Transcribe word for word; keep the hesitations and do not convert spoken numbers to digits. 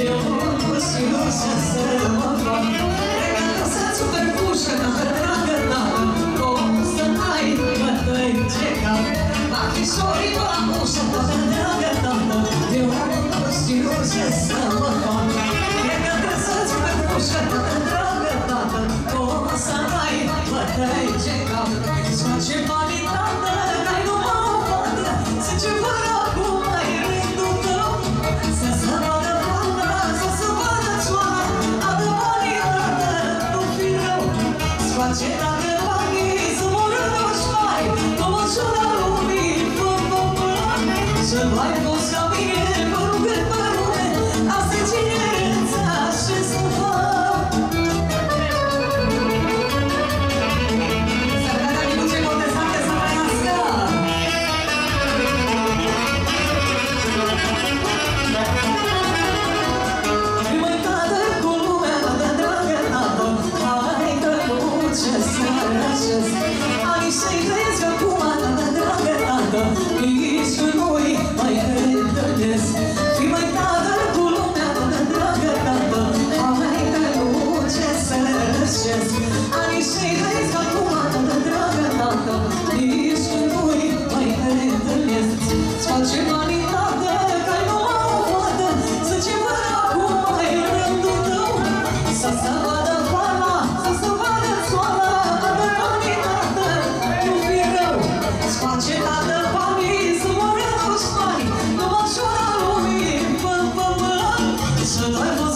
Eu nu știu ce să mă fac. Cred că să-ți superpușă, dragă tată, cum să n-ai bătăi ce cap. Machișorii vă amușă, dragă tată, eu nu știu ce să mă fac. Cred că să-ți superpușă, dragă tată, cum să n-ai bătăi ce cap. Îți face banii, tată, n-ai numai o fată, zice fără acum ai rândul tău. Să se vadă fata, să se vadă țoara, adă banii, tată, nu fi rău. Îți face dacă banii să moră toți mai, nu mă șura lumii, fă, fă, fă. Să mai poți ca mine, mă rugă pe lume, asta-i tinerețea și să fac. Să vedea că duce contestante să trăiască. Prima-i tată cu lumea, tată, dragă tată, hai că nu ce să rășesc. Anii și-i trăiesc acum, tată, dragă tată, nici că nu-i mai întâlnesc. Prima-i tată cu lumea, tată, dragă tată, hai că nu ce să rășesc. Anii și-i trăiesc acum, tată, dragă tată, nici că nu-i mai întâlnesc. Îți face banii, tată, că-ai numai o fată, zice până acum ai rândul tău. Să se vadă fana, să se vadă țoara, adă banii, tată, nu fi rău. Îți face, tată, banii să moră toți banii, nu mă șura lumii, fă, fă, fă. Să dai